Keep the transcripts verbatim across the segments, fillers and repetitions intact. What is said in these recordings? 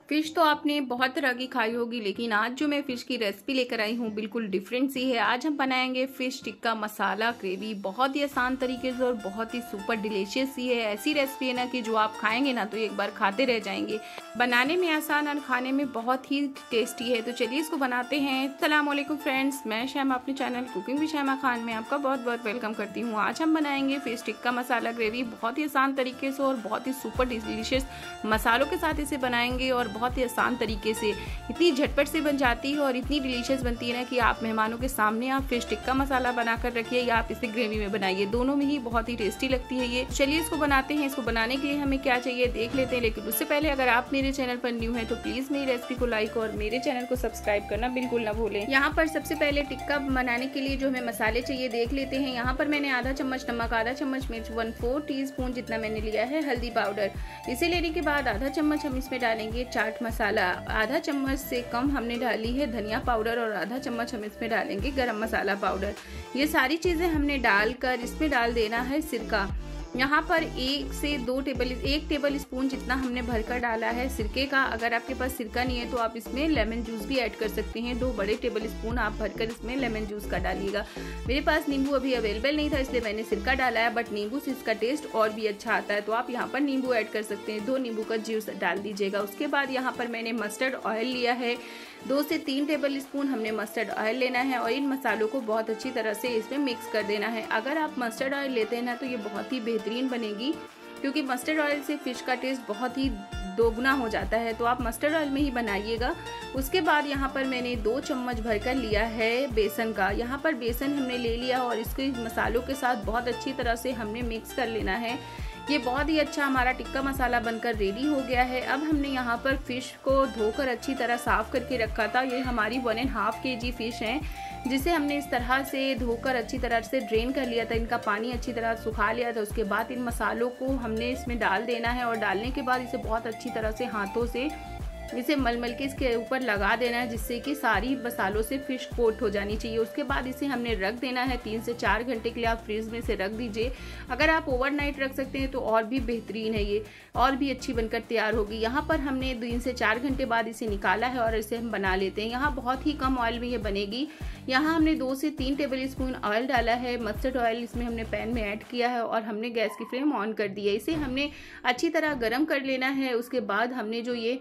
Fish तो आपने बहुत तरह की खाई होगी, लेकिन आज जो मैं फिश की रेसिपी लेकर आई हूँ बिल्कुल डिफरेंट सी है। आज हम बनाएंगे फिश टिक्का मसाला ग्रेवी। बहुत ही आसान तरीके से और बहुत ही सुपर डिलीशियस सी है। ऐसी रेसिपी है ना कि जो आप खाएंगे ना तो एक बार खाते रह जाएंगे। बनाने में आसान और खाने में बहुत ही टेस्टी है। तो चलिए इसको बनाते हैं। अस्सलाम वालेकुम फ्रेंड्स, मैं शैमा अपने channel cooking with Shaima Khan में आपका बहुत बहुत वेलकम करती हूँ। आज हम बनाएंगे फिश टिक्का मसाला ग्रेवी। बहुत ही आसान तरीके से और बहुत ही सुपर डिलीशियस मसालों के साथ इसे बनाएंगे और बहुत ही आसान तरीके से इतनी झटपट से बन जाती है और इतनी डिलीशियस बनती है ना कि आप मेहमानों के सामने आप फिश टिक्का मसाला बनाकर रखिए या आप इसे ग्रेवी में बनाइए, दोनों में ही बहुत ही टेस्टी लगती है ये। चलिए इसको बनाते हैं। इसको बनाने के लिए हमें क्या चाहिए देख लेते हैं, लेकिन उससे पहले अगर आप मेरे चैनल पर न्यू है तो प्लीज मेरी रेसिपी को लाइक और मेरे चैनल को सब्सक्राइब करना बिल्कुल ना भूलें। यहाँ पर सबसे पहले टिक्का बनाने के लिए जो हमें मसाले चाहिए देख लेते हैं। यहाँ पर मैंने आधा चम्मच नमक, आधा चम्मच मिर्च, वन फोर टी स्पून जितना मैंने लिया है हल्दी पाउडर। इसे लेने के बाद आधा चम्मच हम इसमें डालेंगे चाट मसाला, आधा चम्मच से कम हमने डाली है धनिया पाउडर और आधा चम्मच हम इसमें डालेंगे गरम मसाला पाउडर। ये सारी चीज़ें हमने डालकर इसमें डाल देना है सिरका। यहाँ पर एक से दो टेबल एक टेबल स्पून जितना हमने भरकर डाला है सिरके का। अगर आपके पास सिरका नहीं है तो आप इसमें लेमन जूस भी ऐड कर सकते हैं। दो बड़े टेबल स्पून आप भरकर इसमें लेमन जूस का डालिएगा। मेरे पास नींबू अभी अवेलेबल नहीं था इसलिए मैंने सिरका डाला है, बट नींबू से इसका टेस्ट और भी अच्छा आता है तो आप यहाँ पर नींबू ऐड कर सकते हैं। दो नींबू का जूस डाल दीजिएगा। उसके बाद यहाँ पर मैंने मस्टर्ड ऑयल लिया है। दो से तीन टेबल स्पून हमने मस्टर्ड ऑयल लेना है और इन मसालों को बहुत अच्छी तरह से इसमें मिक्स कर देना है। अगर आप मस्टर्ड ऑयल लेते हैं ना तो ये बहुत ही बेहतरीन बनेगी, क्योंकि मस्टर्ड ऑयल से फिश का टेस्ट बहुत ही दोगुना हो जाता है, तो आप मस्टर्ड ऑयल में ही बनाइएगा। उसके बाद यहाँ पर मैंने दो चम्मच भरकर लिया है बेसन का। यहाँ पर बेसन हमने ले लिया और इसके मसालों के साथ बहुत अच्छी तरह से हमने मिक्स कर लेना है। ये बहुत ही अच्छा हमारा टिक्का मसाला बनकर रेडी हो गया है। अब हमने यहाँ पर फिश को धोकर अच्छी तरह साफ करके रखा था। ये हमारी वन एंड हाफ के जी फिश है, जिसे हमने इस तरह से धोकर अच्छी तरह से ड्रेन कर लिया था। इनका पानी अच्छी तरह सुखा लिया था। उसके बाद इन मसालों को हमने इसमें डाल देना है और डालने के बाद इसे बहुत अच्छी तरह से हाथों से इसे मलमल के इसके ऊपर लगा देना है, जिससे कि सारी मसालों से फिश कोट हो जानी चाहिए। उसके बाद इसे हमने रख देना है तीन से चार घंटे के लिए। आप फ्रीज में से रख दीजिए। अगर आप ओवरनाइट रख सकते हैं तो और भी बेहतरीन है, ये और भी अच्छी बनकर तैयार होगी। यहाँ पर हमने तीन से चार घंटे बाद इसे निकाला है और इसे हम बना लेते हैं। यहाँ बहुत ही कम ऑयल में ये बनेगी। यहाँ हमने दो से तीन टेबल स्पून ऑयल डाला है। मस्टर्ड ऑयल इसमें हमने पैन में ऐड किया है और हमने गैस की फ्लेम ऑन कर दी है। इसे हमने अच्छी तरह गर्म कर लेना है। उसके बाद हमने जो ये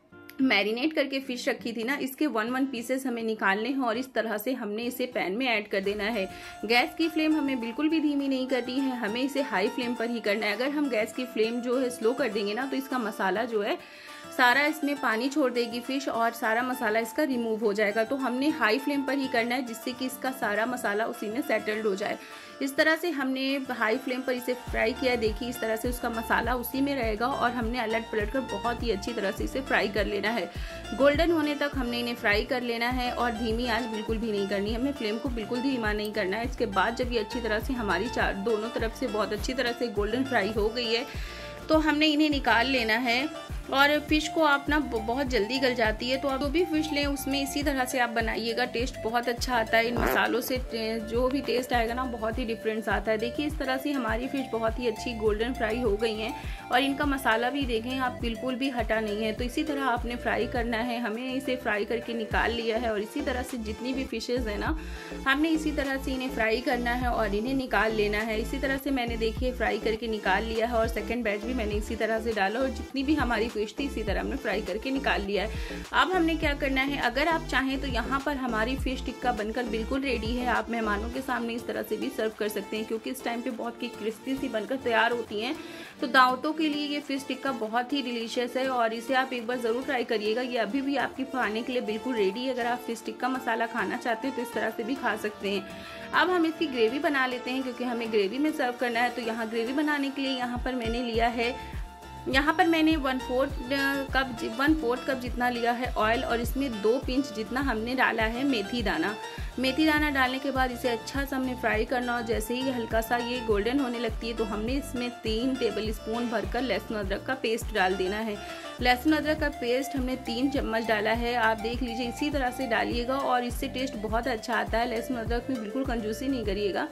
मैरिनेट करके फिश रखी थी ना, इसके वन वन पीसेस हमें निकालने हैं और इस तरह से हमने इसे पैन में ऐड कर देना है। गैस की फ्लेम हमें बिल्कुल भी धीमी नहीं करनी है, हमें इसे हाई फ्लेम पर ही करना है। अगर हम गैस की फ्लेम जो है स्लो कर देंगे ना तो इसका मसाला जो है सारा इसमें पानी छोड़ देगी फिश और सारा मसाला इसका रिमूव हो जाएगा। तो हमने हाई फ्लेम पर ही करना है, जिससे कि इसका सारा मसाला उसी में सेटल्ड हो जाए। इस तरह से हमने हाई फ्लेम पर इसे फ्राई किया। देखिए इस तरह से उसका मसाला उसी में रहेगा और हमने अलट पलट कर बहुत ही अच्छी तरह से इसे फ्राई कर लेना है। गोल्डन होने तक हमने इन्हें फ्राई कर लेना है और धीमी आंच बिल्कुल भी नहीं करनी, हमें फ्लेम को बिल्कुल धीमा नहीं करना है। इसके बाद जब ये अच्छी तरह से हमारी चार दोनों तरफ से बहुत अच्छी तरह से गोल्डन फ्राई हो गई है तो हमने इन्हें निकाल लेना है। और फिश को आप ना बहुत जल्दी गल जाती है, तो आप जो भी फिश लें उसमें इसी तरह से आप बनाइएगा। टेस्ट बहुत अच्छा आता है। इन मसालों से जो भी टेस्ट आएगा ना बहुत ही डिफरेंस आता है। देखिए इस तरह से हमारी फिश बहुत ही अच्छी गोल्डन फ्राई हो गई हैं और इनका मसाला भी देखें आप बिल्कुल भी हटा नहीं है। तो इसी तरह आपने फ्राई करना है। हमें इसे फ्राई करके निकाल लिया है और इसी तरह से जितनी भी फिशेज़ है ना हमने इसी तरह से इन्हें फ्राई करना है और इन्हें निकाल लेना है। इसी तरह से मैंने देखिए फ्राई करके निकाल लिया है और सेकेंड बैच भी मैंने इसी तरह से डाला और जितनी भी हमारी फिश थी इसी तरह हमने फ्राई करके निकाल लिया है। अब हमने क्या करना है, अगर आप चाहें तो यहाँ पर हमारी फिश टिक्का बनकर बिल्कुल रेडी है। आप मेहमानों के सामने इस तरह से भी सर्व कर सकते हैं, क्योंकि इस टाइम पे बहुत की क्रिस्पी सी बनकर तैयार होती हैं। तो दावतों के लिए ये फिश टिक्का बहुत ही डिलीशियस है और इसे आप एक बार ज़रूर ट्राई करिएगा। ये अभी भी आपकी खाने के लिए बिल्कुल रेडी है। अगर आप फिश टिक्का मसाला खाना चाहते हैं तो इस तरह से भी खा सकते हैं। अब हम इसकी ग्रेवी बना लेते हैं, क्योंकि हमें ग्रेवी में सर्व करना है। तो यहाँ ग्रेवी बनाने के लिए यहाँ पर मैंने लिया है यहाँ पर मैंने one fourth cup one fourth cup जितना लिया है ऑयल और इसमें दो पिंच जितना हमने डाला है मेथी दाना। मेथी दाना डालने के बाद इसे अच्छा सा हमने फ्राई करना और जैसे ही हल्का सा ये गोल्डन होने लगती है तो हमने इसमें तीन टेबल स्पून भरकर लहसुन अदरक का पेस्ट डाल देना है। लहसुन अदरक का पेस्ट हमने तीन चम्मच डाला है। आप देख लीजिए इसी तरह से डालिएगा और इससे टेस्ट बहुत अच्छा आता है। लहसुन अदरक में बिल्कुल कंजूसी नहीं करिएगा।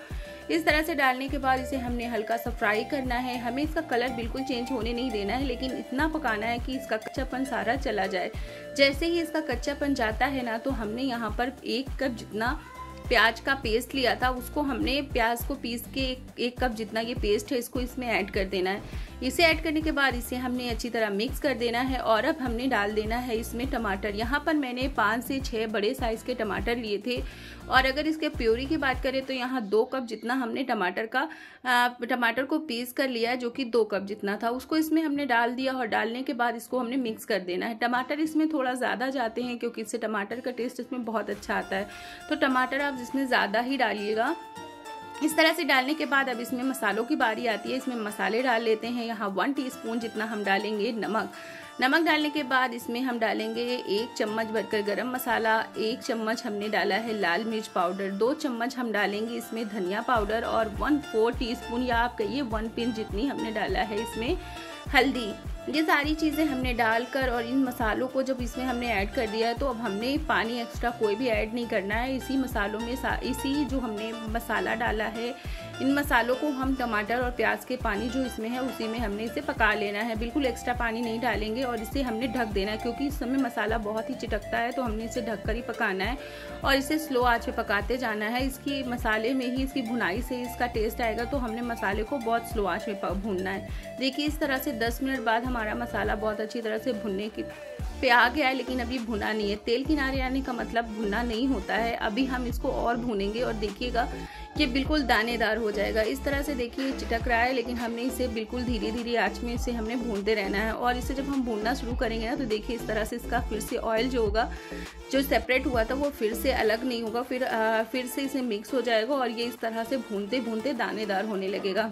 इस तरह से डालने के बाद इसे हमने हल्का सा फ्राई करना है। हमें इसका कलर बिल्कुल चेंज होने नहीं देना है, लेकिन इतना पकाना है कि इसका कच्चापन सारा चला जाए। जैसे ही इसका कच्चापन जाता है ना, तो हमने यहाँ पर एक कप जितना प्याज का पेस्ट लिया था, उसको हमने प्याज को पीस के एक, एक कप जितना ये पेस्ट है इसको इसमें ऐड कर देना है। इसे ऐड करने के बाद इसे हमने अच्छी तरह मिक्स कर देना है और अब हमने डाल देना है इसमें टमाटर। यहाँ पर मैंने पाँच से छः बड़े साइज़ के टमाटर लिए थे और अगर इसके प्योरी की बात करें तो यहाँ दो कप जितना हमने टमाटर का टमाटर को पीस कर लिया है, जो कि दो कप जितना था, उसको इसमें हमने डाल दिया और डालने के बाद इसको हमने मिक्स कर देना है। टमाटर इसमें थोड़ा ज़्यादा जाते हैं क्योंकि इससे टमाटर का टेस्ट इसमें बहुत अच्छा आता है, तो टमाटर आप इसमें ज़्यादा ही डालिएगा। इस तरह से डालने के बाद अब इसमें मसालों की बारी आती है। इसमें मसाले डाल लेते हैं। यहाँ वन टीस्पून जितना हम डालेंगे नमक। नमक डालने के बाद इसमें हम डालेंगे एक चम्मच भरकर गरम मसाला, एक चम्मच हमने डाला है लाल मिर्च पाउडर, दो चम्मच हम डालेंगे इसमें धनिया पाउडर और वन फोर टीस्पून या आप कहिए वन पिंच जितनी हमने डाला है इसमें हल्दी। ये सारी चीज़ें हमने डालकर और इन मसालों को जब इसमें हमने ऐड कर दिया है तो अब हमने पानी एक्स्ट्रा कोई भी ऐड नहीं करना है। इसी मसालों में इसी जो हमने मसाला डाला है, इन मसालों को हम टमाटर और प्याज के पानी जो इसमें है उसी में हमने इसे पका लेना है। बिल्कुल एक्स्ट्रा पानी नहीं डालेंगे और इसे हमने ढक देना है क्योंकि इस समय मसाला बहुत ही चिटकता है, तो हमने इसे ढक कर ही पकाना है और इसे स्लो आंच पे पकाते जाना है। इसकी मसाले में ही इसकी भुनाई से इसका टेस्ट आएगा, तो हमने मसाले को बहुत स्लो आंच में भूनना है। देखिए इस तरह से दस मिनट बाद हमारा मसाला बहुत अच्छी तरह से भुनने की पे आ गया है, लेकिन अभी भुना नहीं है। तेल किनारे आने का मतलब भुनना नहीं होता है। अभी हम इसको और भूनेंगे और देखिएगा ये बिल्कुल दानेदार हो जाएगा। इस तरह से देखिए चिटक रहा है, लेकिन हमने इसे बिल्कुल धीरे धीरे आंच में इसे हमने भूनते रहना है और इसे जब हम भूनना शुरू करेंगे ना, तो देखिए इस तरह से इसका फिर से ऑयल जो होगा, जो सेपरेट हुआ था वो फिर से अलग नहीं होगा, फिर आ, फिर से इसे मिक्स हो जाएगा और ये इस तरह से भूनते भूनते दानेदार होने लगेगा।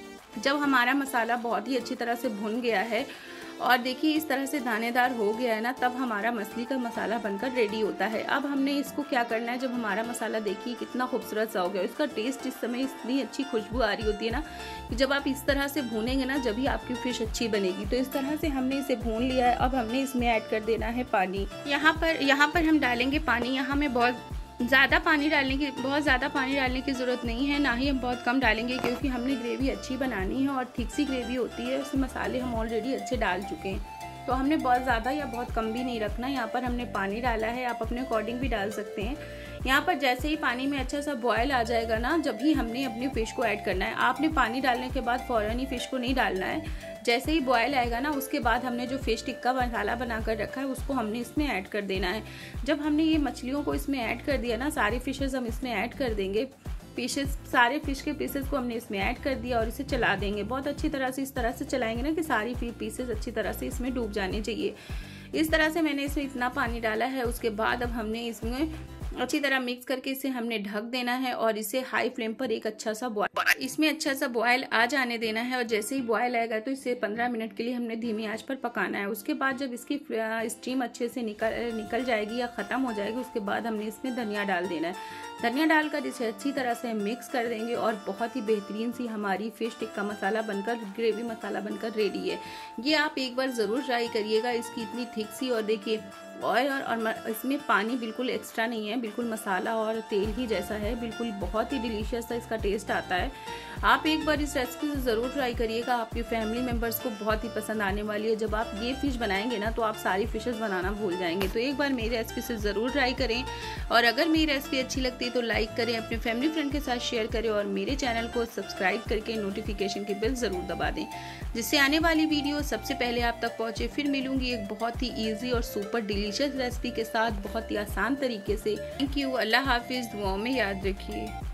जब हमारा मसाला बहुत ही अच्छी तरह से भुन गया है और देखिए इस तरह से दानेदार हो गया है ना, तब हमारा मछली का मसाला बनकर रेडी होता है। अब हमने इसको क्या करना है, जब हमारा मसाला देखिए कितना खूबसूरत सा हो गया, इसका टेस्ट इस समय इतनी अच्छी खुशबू आ रही होती है ना कि जब आप इस तरह से भूनेंगे ना, जब भी आपकी फिश अच्छी बनेगी। तो इस तरह से हमने इसे भून लिया है। अब हमने इसमें ऐड कर देना है पानी। यहाँ पर यहाँ पर हम डालेंगे पानी। यहाँ में बहुत ज़्यादा पानी डालने की बहुत ज़्यादा पानी डालने की ज़रूरत नहीं है, ना ही हम बहुत कम डालेंगे, क्योंकि हमने ग्रेवी अच्छी बनानी है और थिक सी ग्रेवी होती है। उसमें मसाले हम ऑलरेडी अच्छे डाल चुके हैं, तो हमने बहुत ज़्यादा या बहुत कम भी नहीं रखना। यहाँ पर हमने पानी डाला है, आप अपने अकॉर्डिंग भी डाल सकते हैं। यहाँ पर जैसे ही पानी में अच्छा सा बॉयल आ जाएगा ना, जब भी हमने अपनी फ़िश को ऐड करना है। आपने पानी डालने के बाद फ़ौरन ही फ़िश को नहीं डालना है। जैसे ही बॉयल आएगा ना, उसके बाद हमने जो फ़िश टिक्का मसाला बनाकर रखा है उसको हमने इसमें ऐड कर देना है। जब हमने ये मछलियों को इसमें ऐड कर दिया ना, सारी फ़िशेज़ हम इसमें ऐड कर देंगे। पीसेस सारे फिश के पीसेस को हमने इसमें ऐड कर दिया और इसे चला देंगे बहुत अच्छी तरह से। इस तरह से चलाएंगे ना कि सारी पीसेस अच्छी तरह से इसमें डूब जाने चाहिए। इस तरह से मैंने इसमें इतना पानी डाला है। उसके बाद अब हमने इसमें अच्छी तरह मिक्स करके इसे हमने ढक देना है और इसे हाई फ्लेम पर एक अच्छा सा बॉयल इसमें अच्छा सा बॉयल आ जाने देना है। और जैसे ही बॉयल आएगा तो इसे पंद्रह मिनट के लिए हमने धीमी आंच पर पकाना है। उसके बाद जब इसकी स्टीम अच्छे से निकल निकल जाएगी या ख़त्म हो जाएगी, उसके बाद हमने इसमें धनिया डाल देना है। धनिया डालकर इसे अच्छी तरह से मिक्स कर देंगे और बहुत ही बेहतरीन सी हमारी फिश टिक्का मसाला बनकर ग्रेवी मसाला बनकर रेडी है। ये आप एक बार ज़रूर ट्राई करिएगा। इसकी इतनी थिक सी और देखिए ऑयल और, और इसमें पानी बिल्कुल एक्स्ट्रा नहीं है, बिल्कुल मसाला और तेल ही जैसा है। बिल्कुल बहुत ही डिलीशियस सा इसका टेस्ट आता है। आप एक बार इस रेसिपी से ज़रूर ट्राई करिएगा, आपके फैमिली मेम्बर्स को बहुत ही पसंद आने वाली है। जब आप ये फिश बनाएंगे ना, तो आप सारी फिशेस बनाना भूल जाएंगे। तो एक बार मेरी रेसिपी से ज़रूर ट्राई करें और अगर मेरी रेसिपी अच्छी लगती है तो लाइक करें, अपने फैमिली फ्रेंड के साथ शेयर करें और मेरे चैनल को सब्सक्राइब करके नोटिफिकेशन की बेल ज़रूर दबा दें, जिससे आने वाली वीडियो सबसे पहले आप तक पहुँचे। फिर मिलूंगी एक बहुत ही ईजी और सुपर डिलीशियस रेसिपी के साथ, बहुत ही आसान तरीके से। Thank you. अल्लाह हाफिज़। दुआओं में याद रखिए।